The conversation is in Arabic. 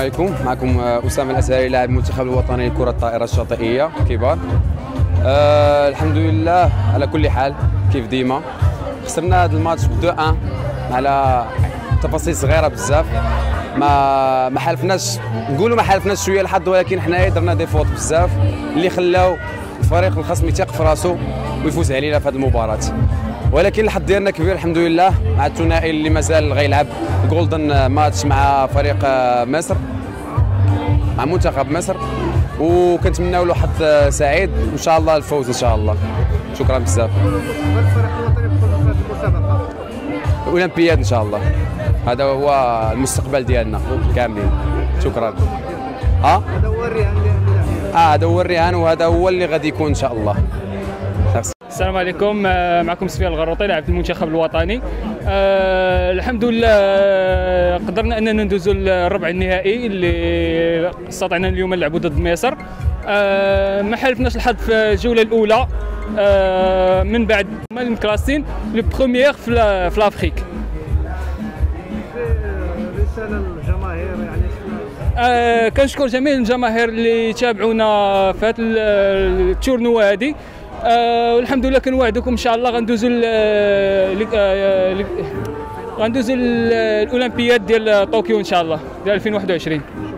عليكم. معكم أسامة الأزهري لاعب المنتخب الوطني لكرة الطائرة الشاطئية كبار. الحمد لله على كل حال. كيف ديما خسرنا هذا الماتش ب 2-1 على تفاصيل صغيره بزاف. ما حالفناش، نقولوا ما حالفناش شويه الحظ، ولكن حنايا درنا دي فوت بزاف اللي خلاو الفريق الخصم يثق في راسو ويفوز علينا في هذه المباراه. ولكن الحظ ديالنا كبير الحمد لله مع الثنائي اللي مازال غيلعب جولدن ماتش مع فريق مصر، مع منتخب مصر، وكنتمناو له حظ سعيد وان شاء الله الفوز ان شاء الله. شكرا بزاف. الاولمبياد ان شاء الله، هذا هو المستقبل ديالنا كاملين. شكرا. هذا هو الرهان هذا هو الرهان، وهذا هو اللي غادي يكون ان شاء الله. السلام عليكم، معكم سفيان الغروطي لاعب المنتخب الوطني. الحمد لله قدرنا اننا ندوزوا الربع النهائي اللي استطعنا اليوم نلعبوا ضد مصر. ما حالفناش الحظ في الجوله الاولى من بعد ما مكلاسين لو بروميير في لافريك. رساله للجماهير يعني كنشكر جميع الجماهير اللي تابعونا في هذه التورنوا هذه. والحمد لله كنوعدكم ان شاء الله غندوزوا الاولمبياد ديال طوكيو ان شاء الله ديال 2021.